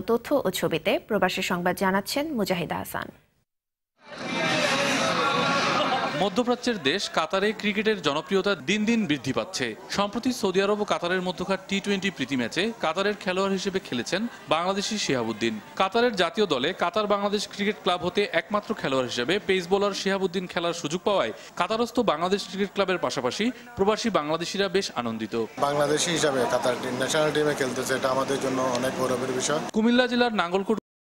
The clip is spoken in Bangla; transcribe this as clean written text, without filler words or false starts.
তথ্য ও ছবিতে প্রবাসী সংবাদ জানাচ্ছেন মুজাহিদা হাসান। মধ্যপ্রাচ্যের দেশ কাতারে ক্রিকেটের জনপ্রিয়তা দিন দিন বৃদ্ধি পাচ্ছে। সম্প্রতি সৌদি আরব ও কাতারের মধ্যকার টি-20 প্রীতি ম্যাচে কাতারের খেলোয়াড় হিসেবে খেলেছেন বাংলাদেশি শিহাবুদ্দিন। কাতারের জাতীয় দলে কাতার বাংলাদেশ ক্রিকেট ক্লাব হতে একমাত্র খেলোয়াড় হিসেবে পেস বোলার শিহাবুদ্দিন খেলার সুযোগ পাওয়ায় কাতারস্থ বাংলাদেশ ক্রিকেট ক্লাবের পাশাপাশি প্রবাসী বাংলাদেশিরা বেশ আনন্দিত। বাংলাদেশি হিসাবে কাতার ন্যাশনাল টিমে খেলতেছে, এটা আমাদের জন্য অনেক গৌরবের বিষয়। কুমিল্লা জেলার নাঙ্গলকোট